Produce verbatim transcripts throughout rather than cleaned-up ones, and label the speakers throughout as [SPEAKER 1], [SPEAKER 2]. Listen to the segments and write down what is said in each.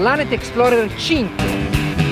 [SPEAKER 1] Planet Explorer cinque.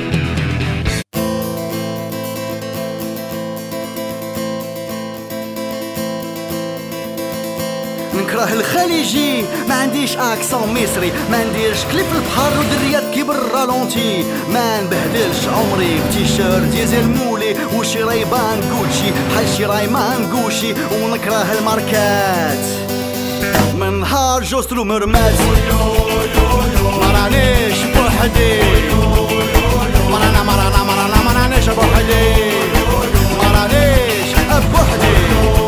[SPEAKER 2] نكره الخليجي ما عنديش اكسون مصري ما نديرش كليب في البحر ودريات كيبر رالونتي ما نبهدلش عمري بتيشيرت ديزل مولي وشي رايبان جوتشي بحال شي رايمان جوشي ونكره الماركات من نهار جوسترو مرمات ما رانيش بوحدي مرانا مرانا مرانا ما رانيش بوحدي ما رانيش بوحدي.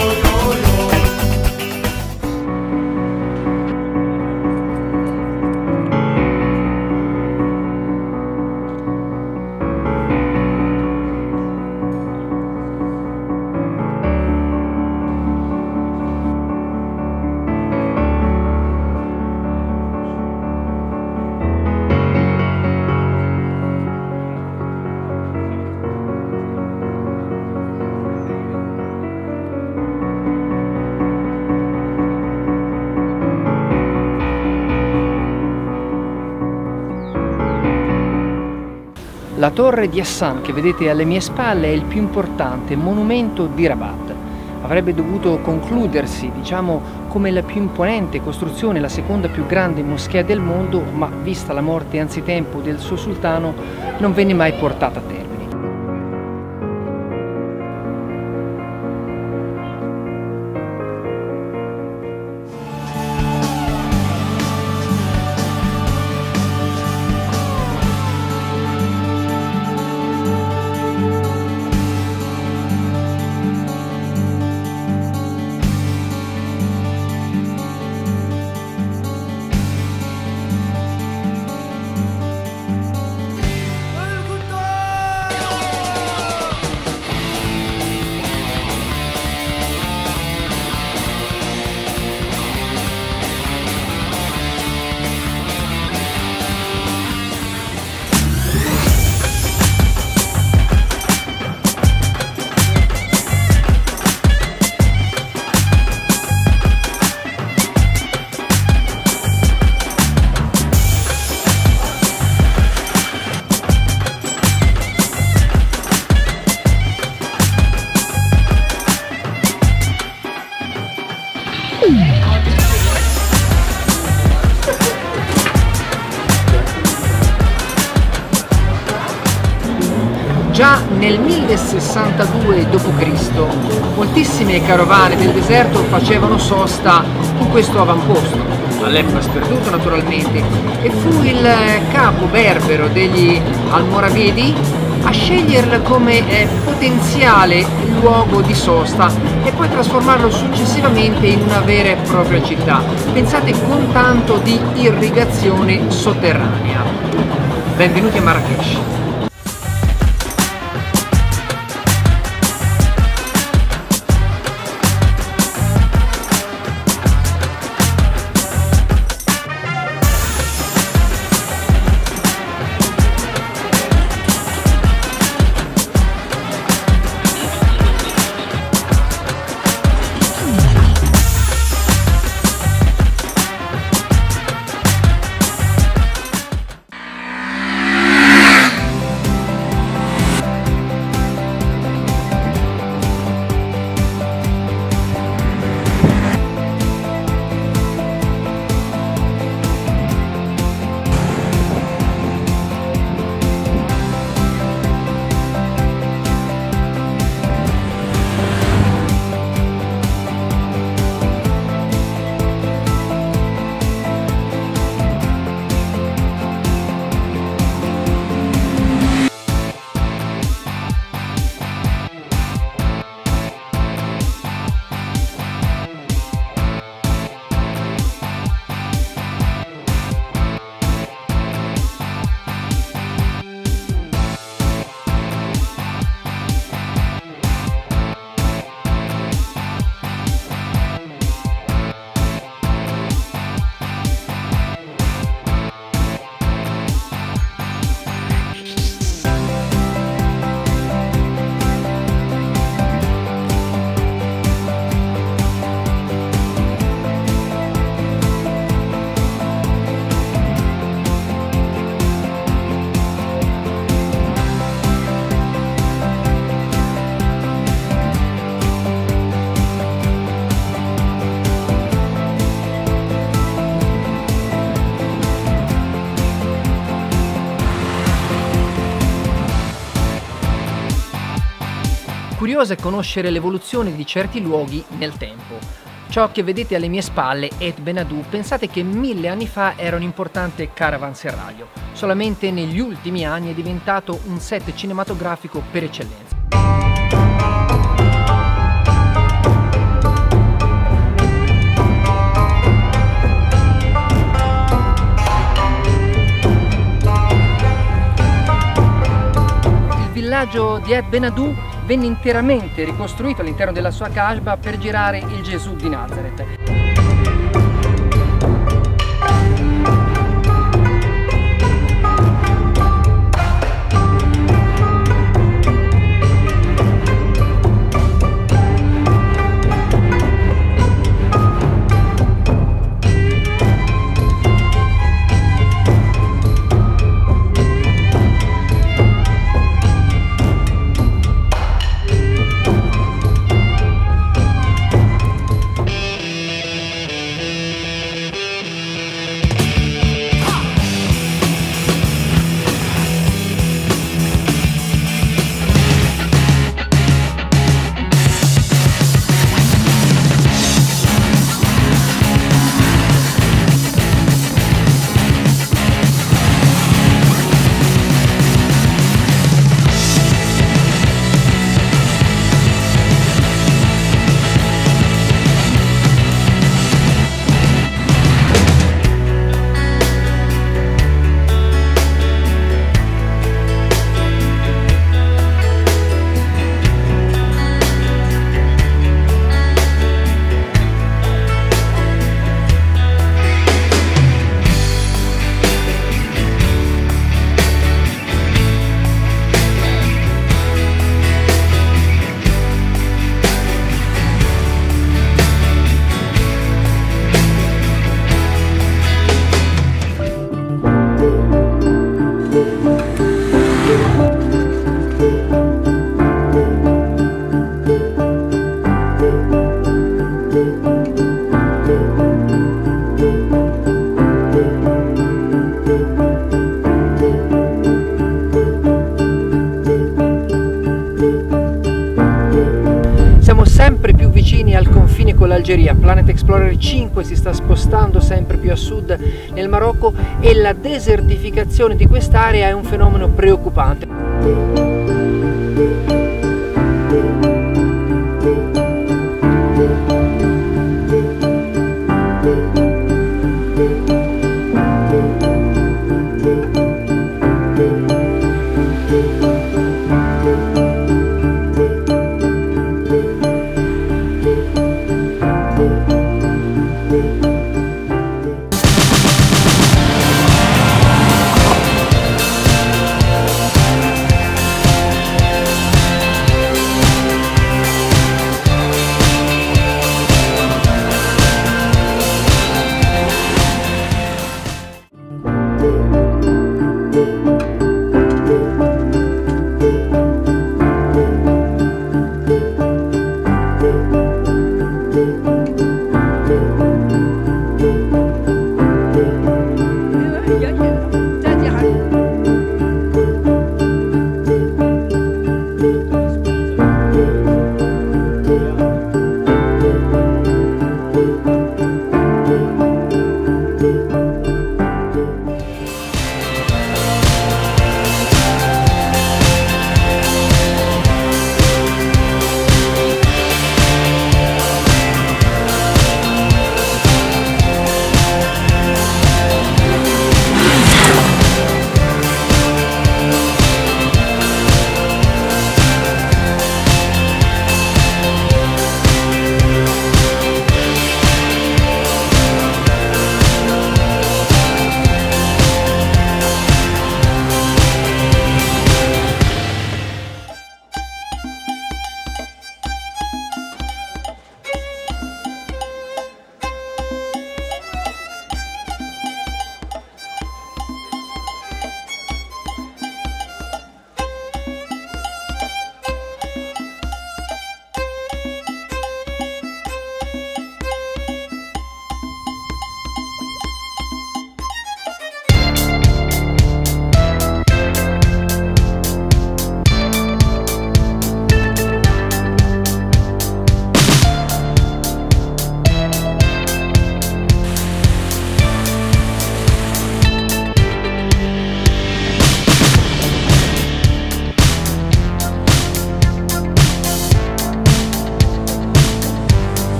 [SPEAKER 1] La torre di Hassan che vedete alle mie spalle è il più importante monumento di Rabat. Avrebbe dovuto concludersi, diciamo, come la più imponente costruzione, la seconda più grande moschea del mondo, ma vista la morte anzitempo del suo sultano non venne mai portata a termine. Già nel millesessantadue dopo Cristo moltissime carovane del deserto facevano sosta in questo avamposto, all'epoca sperduto naturalmente, e fu il capo berbero degli Almoravidi a sceglierlo come eh, potenziale luogo di sosta e poi trasformarlo successivamente in una vera e propria città. Pensate, con tanto di irrigazione sotterranea. Benvenuti a Marrakech. Curioso è conoscere l'evoluzione di certi luoghi nel tempo. Ciò che vedete alle mie spalle, Et Benadou, pensate che mille anni fa era un importante caravanserraglio. Solamente negli ultimi anni è diventato un set cinematografico per eccellenza. Il villaggio di Et Benadou venne interamente ricostruito all'interno della sua casba per girare il Gesù di Nazareth. Sempre più vicini al confine con l'Algeria. Planet Explorer cinque si sta spostando sempre più a sud nel Marocco e la desertificazione di quest'area è un fenomeno preoccupante.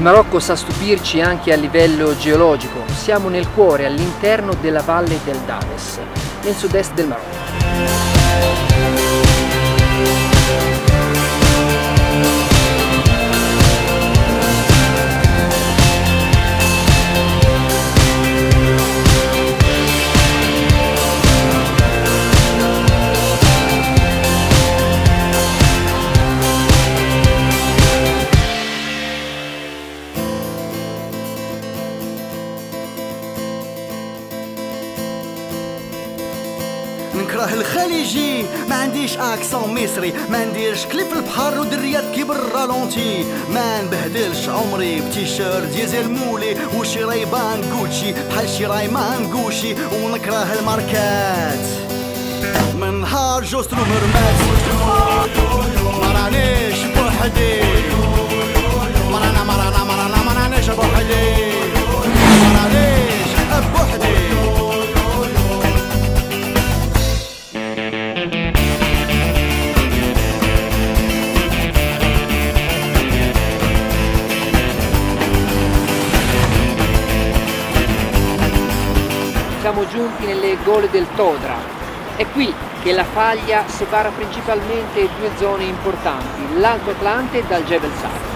[SPEAKER 1] Marocco sa stupirci anche a livello geologico. Siamo nel cuore, all'interno della valle del Dades, nel sud-est del Marocco.
[SPEAKER 2] نكره الخليجي ما عنديش اكسون مصري ما نديرش كليب في البحر ودريات كيبر رالونتي ما نبهدلش عمري بتيشيرت ديزل مولي وشي ريبان جوتشي بحال شي رايمان جوشي ونكره الماركات من نهار جوسترو مرمات ما رانيش بوحدي مرانا مرانا مرانا ما رانيش بوحدي ما رانيش بوحدي.
[SPEAKER 1] Siamo giunti nelle gole del Todra. È qui che la faglia separa principalmente due zone importanti, l'Alto Atlante dal Jebel Sara.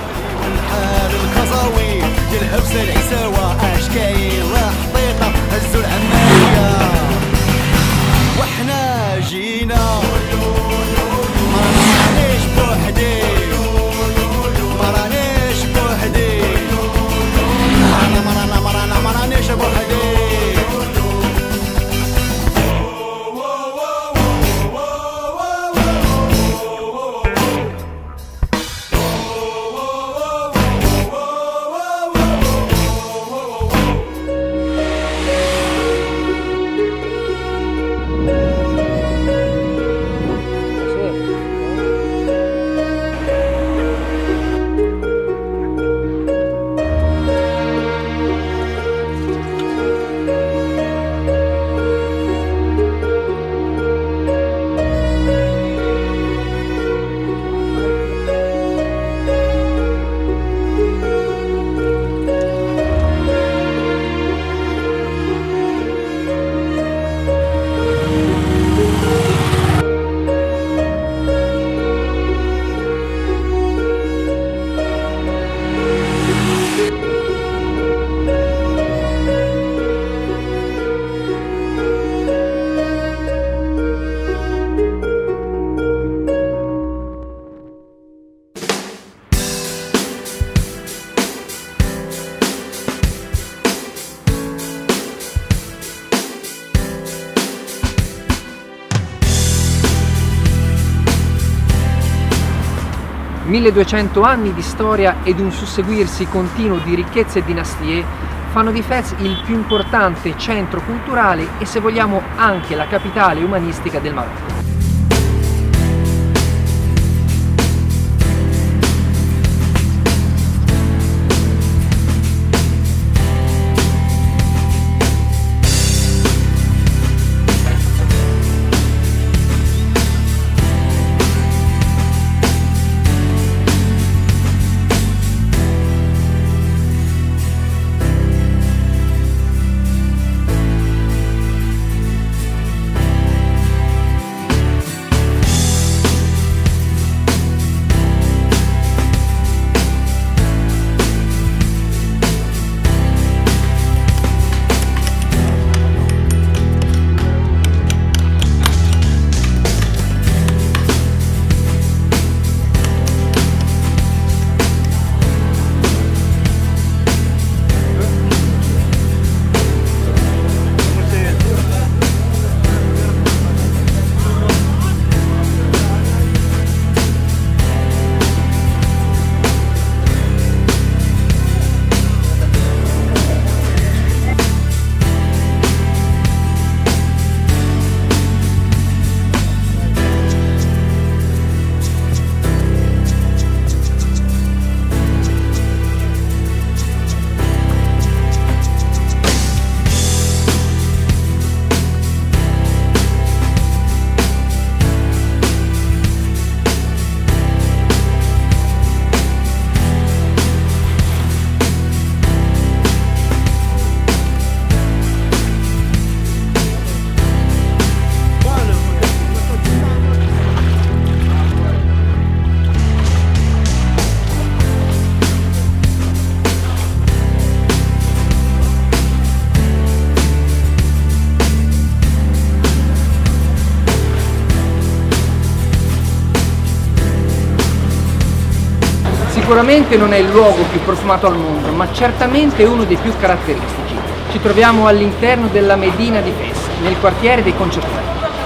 [SPEAKER 1] milleduecento anni di storia ed un susseguirsi continuo di ricchezze e dinastie fanno di Fez il più importante centro culturale e, se vogliamo, anche la capitale umanistica del Marocco. Sicuramente non è il luogo più profumato al mondo, ma certamente è uno dei più caratteristici. Ci troviamo all'interno della Medina di Fes, nel quartiere dei concettori.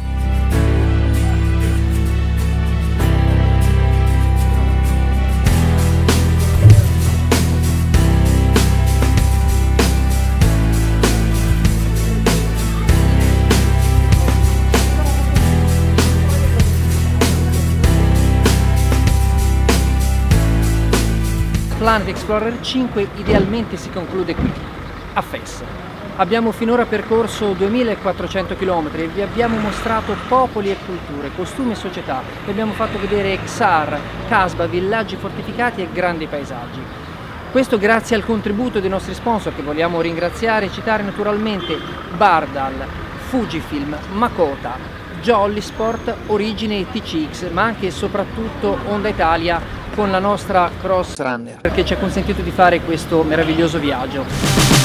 [SPEAKER 1] Planet Explorer cinque idealmente si conclude qui, a Fes. Abbiamo finora percorso duemilaquattrocento chilometri e vi abbiamo mostrato popoli e culture, costumi e società. Vi abbiamo fatto vedere Ksar, Casbah, villaggi fortificati e grandi paesaggi. Questo grazie al contributo dei nostri sponsor, che vogliamo ringraziare e citare naturalmente: Bardal, Fujifilm, Makota, Jolly Sport, Origine e T C X, ma anche e soprattutto Honda Italia con la nostra Cross Runner, perché ci ha consentito di fare questo meraviglioso viaggio.